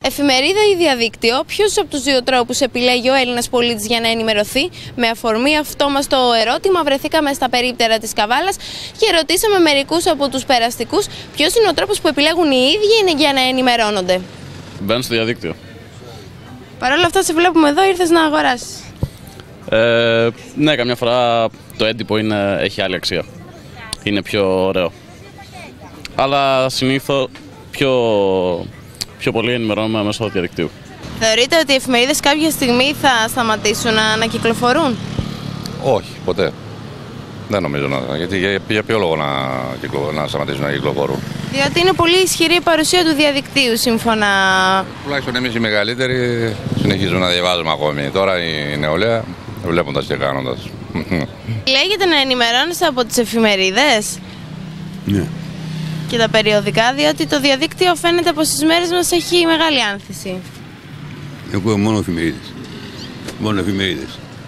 Εφημερίδα ή διαδίκτυο, ποιους από τους δύο τρόπους επιλέγει ο Έλληνας πολίτης για να ενημερωθεί? Με αφορμή αυτό μας το ερώτημα, βρεθήκαμε στα περίπτερα της Καβάλας και ρωτήσαμε μερικούς από τους περαστικούς ποιος είναι ο τρόπος που επιλέγουν οι ίδιοι για να ενημερώνονται. Μπαίνουν στο διαδίκτυο. Παρ' όλα αυτά, σε βλέπουμε εδώ, ήρθες να αγοράσεις. Ναι, καμιά φορά το έντυπο έχει άλλη αξία. Είναι πιο ωραίο. Αλλά συνήθως πιο πολύ ενημερώνουμε μέσω του διαδικτύου. Θεωρείτε ότι οι εφημερίδες κάποια στιγμή θα σταματήσουν να κυκλοφορούν? Όχι, ποτέ. Δεν νομίζω γιατί για ποιο λόγο να σταματήσουν να κυκλοφορούν. Διότι είναι πολύ ισχυρή η παρουσία του διαδικτύου, σύμφωνα. Τουλάχιστον εμείς οι μεγαλύτεροι συνεχίζουμε να διαβάζουμε ακόμη. Τώρα η νεολαία, βλέποντας και κάνοντας. Λέγεται να ενημερώνεστε από τις εφημερίδες? Ναι. Και τα περιοδικά, διότι το διαδίκτυο φαίνεται πως στις μέρες μας έχει μεγάλη άνθηση. Εγώ μόνο εφημερίδες. Μόνο εφημερίδες.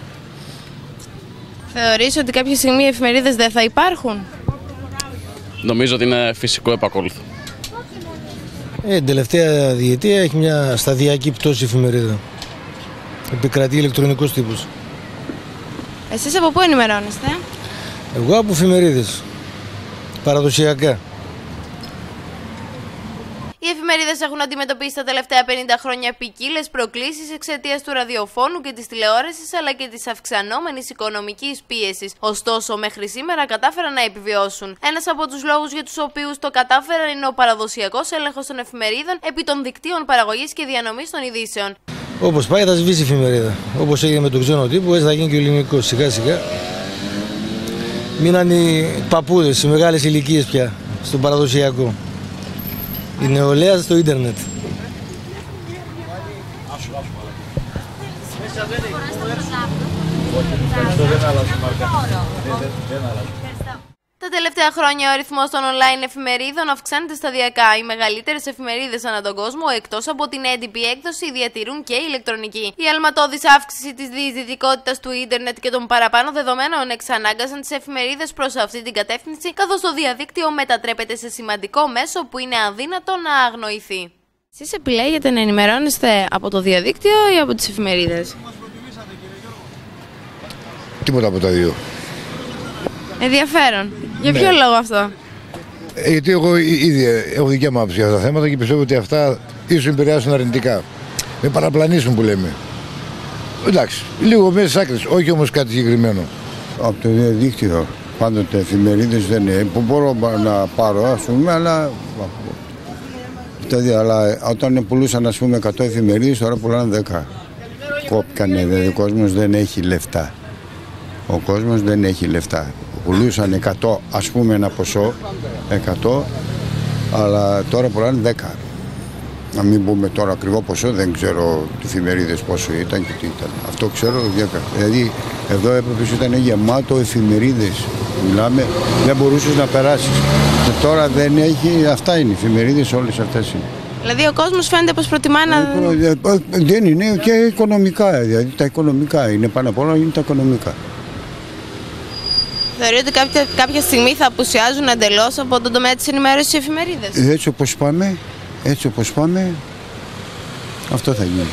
Θεωρείς ότι κάποια στιγμή οι εφημερίδες δεν θα υπάρχουν? Νομίζω ότι είναι φυσικό επακόλουθο. Την τελευταία διετία έχει μια σταδιακή πτώση εφημερίδα. Επικρατεί ηλεκτρονικός τύπος. Εσείς από πού ενημερώνεστε? Εγώ από εφημερίδες. Παραδοσιακά. Οι εφημερίδες έχουν αντιμετωπίσει τα τελευταία 50 χρόνια ποικίλες προκλήσεις εξαιτίας του ραδιοφώνου και της τηλεόρασης, αλλά και της αυξανόμενης οικονομικής πίεσης. Ωστόσο, μέχρι σήμερα κατάφεραν να επιβιώσουν. Ένας από τους λόγους για τους οποίους το κατάφεραν είναι ο παραδοσιακός έλεγχος των εφημερίδων επί των δικτύων παραγωγής και διανομής των ειδήσεων. Όπως πάει, θα σβήσει η εφημερίδα. Όπως έγινε με τον ξένο τύπο, έτσι θα γίνει και ο ελληνικός. Σιγά-σιγά μείναν οι παππούδες, οι μεγάλες ηλικίες πια, στον παραδοσιακό. Η νεολαία στο ίντερνετ. Τα τελευταία χρόνια ο αριθμός των online εφημερίδων αυξάνεται σταδιακά. Οι μεγαλύτερες εφημερίδες ανά τον κόσμο, εκτός από την έντυπη έκδοση, διατηρούν και ηλεκτρονική. Η αλματώδης αύξηση της διεισδυτικότητας του ίντερνετ και των παραπάνω δεδομένων εξανάγκασαν τις εφημερίδες προς αυτή την κατεύθυνση, καθώς το διαδίκτυο μετατρέπεται σε σημαντικό μέσο που είναι αδύνατο να αγνοηθεί. Εσείς επιλέγετε να ενημερώνεστε από το διαδίκτυο ή από τις εφημερίδες? Τίποτα από τα δύο. Ενδιαφέρον. Για ποιο λόγο αυτό? Γιατί εγώ ήδη έχω δικιά μου άποψη για αυτά τα θέματα και πιστεύω ότι αυτά ίσως επηρεάσουν αρνητικά. Με παραπλανήσουν που λέμε. Εντάξει, λίγο μέσα στις άκρες, όχι όμως κάτι συγκεκριμένο. Από το διαδίκτυο. Πάντοτε εφημερίδες δεν είναι. Που μπορώ να πάρω, ας πούμε, αλλά όταν πουλούσαν, ας πούμε, 100 εφημερίδες, τώρα πουλάνε 10. Κόπηκαν, δηλαδή ο κόσμος δεν έχει λεφτά. Ο κόσμος δεν έχει λεφτά. Πουλούσαν 100, ας πούμε, ένα ποσό, 100, αλλά τώρα πουλάνε 10. Να μην πούμε τώρα ακριβό ποσό, δεν ξέρω τις εφημερίδες πόσο ήταν και τι ήταν. Αυτό ξέρω, δηλαδή εδώ έπρεπε ήταν γεμάτο εφημερίδες. Μιλάμε, δεν μπορούσες να περάσεις. Και τώρα δεν έχει, αυτά είναι οι εφημερίδες, όλες αυτές είναι. Δηλαδή ο κόσμος φαίνεται πως προτιμά να... Δεν είναι και οικονομικά, δηλαδή τα οικονομικά είναι πάνω απ' όλα, είναι τα οικονομικά. Θεωρείτε ότι κάποια στιγμή θα απουσιάζουν εντελώς από τον τομέα της ενημέρωσης οι εφημερίδες? Έτσι όπως πάμε, αυτό θα γίνει.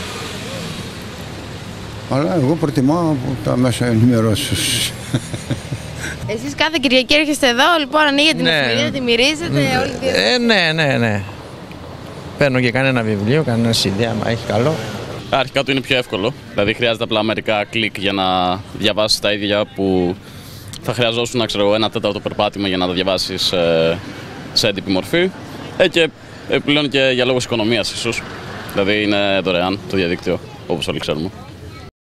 Αλλά εγώ προτιμάω από τα μέσα ενημερώσεως. Εσείς κάθε Κυριακή έρχεστε εδώ, λοιπόν, ανοίγετε την εφημερίδα, τη μυρίζετε όλη τη... Ναι. Παίρνω και κανένα βιβλίο, κανένα CD, άμα έχει καλό. Αρχικά του είναι πιο εύκολο, δηλαδή χρειάζεται απλά μερικά κλικ για να διαβάσεις τα ίδια που θα χρειαζόσουν, να ξέρω, 1/4 περπάτημα για να τα διαβάσεις σε έντυπη μορφή. Και επιπλέον και για λόγους οικονομίας ίσως, δηλαδή είναι δωρεάν το διαδίκτυο, όπως όλοι ξέρουμε.